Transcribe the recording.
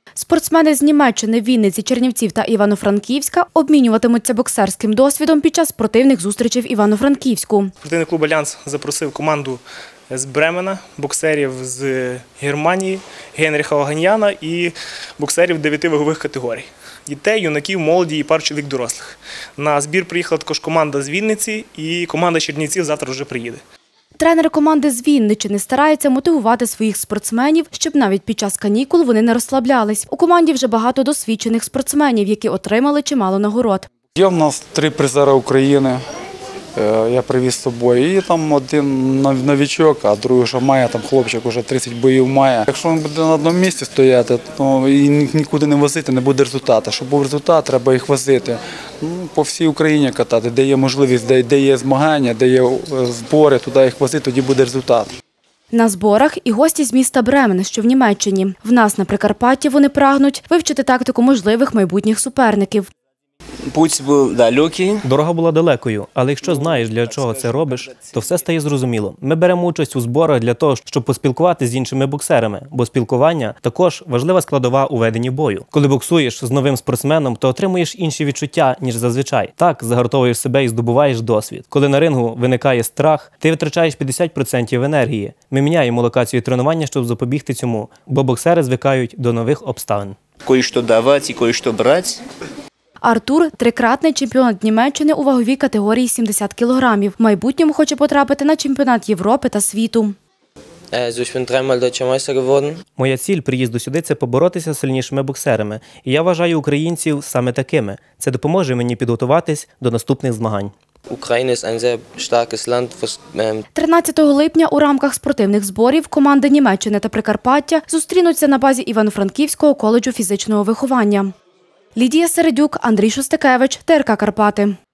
Спортсмени з Німеччини, Вінниці, Чернівців та Івано-Франківська обмінюватимуться боксерським досвідом під час спортивних зустрічей в Івано-Франківську. Спортивний клуб «Альянс» запросив команду з Бремена, боксерів з Германії, Генріха Оганьяна і боксерів 9 вагових категорій. Дітей, юнаків, молоді і пару чоловік дорослих. На збір приїхала також команда з Вінниці і команда Чернівців завтра вже приїде. Тренери команди з Вінниччини стараються мотивувати своїх спортсменів, щоб навіть під час канікул вони не розслаблялись. У команді вже багато досвідчених спортсменів, які отримали чимало нагород. Є в нас 3 призери України, я привіз з собою. І там один новичок, а другий вже має, там хлопчик вже 30 боїв має. Якщо він буде на одному місці стояти, то і нікуди не возити, не буде результату. Щоб був результат, треба їх возити. По всій Україні катати, де є можливість, де є змагання, де є збори, туди їх возити, тоді буде результат. На зборах і гості з міста Бремен, що в Німеччині. В нас на Прикарпатті вони прагнуть вивчити тактику можливих майбутніх суперників. Путь був далекий. Дорога була далекою, але якщо знаєш, для чого це робиш, то все стає зрозуміло. Ми беремо участь у зборах для того, щоб поспілкуватися з іншими боксерами, бо спілкування також важлива складова у веденні бою. Коли боксуєш з новим спортсменом, то отримуєш інші відчуття, ніж зазвичай. Так, загартовуєш себе і здобуваєш досвід. Коли на рингу виникає страх, ти витрачаєш 50% енергії. Ми міняємо локацію тренування, щоб запобігти цьому, бо боксери звикають до нових обставин. Кое-що давати і кое-що брати. Артур – трикратний чемпіонат Німеччини у ваговій категорії 70 кілограмів. В майбутньому хоче потрапити на чемпіонат Європи та світу. Ich bin dreimal deutscher Meister geworden. Моя ціль приїзду сюди – це поборотися з сильнішими боксерами. І я вважаю українців саме такими. Це допоможе мені підготуватись до наступних змагань. Україна – ein sehr starkes Land. 13 липня у рамках спортивних зборів команди Німеччини та Прикарпаття зустрінуться на базі Івано-Франківського коледжу фізичного виховання. Лідія Середюк, Андрій Шостакевич, ТРК Карпати.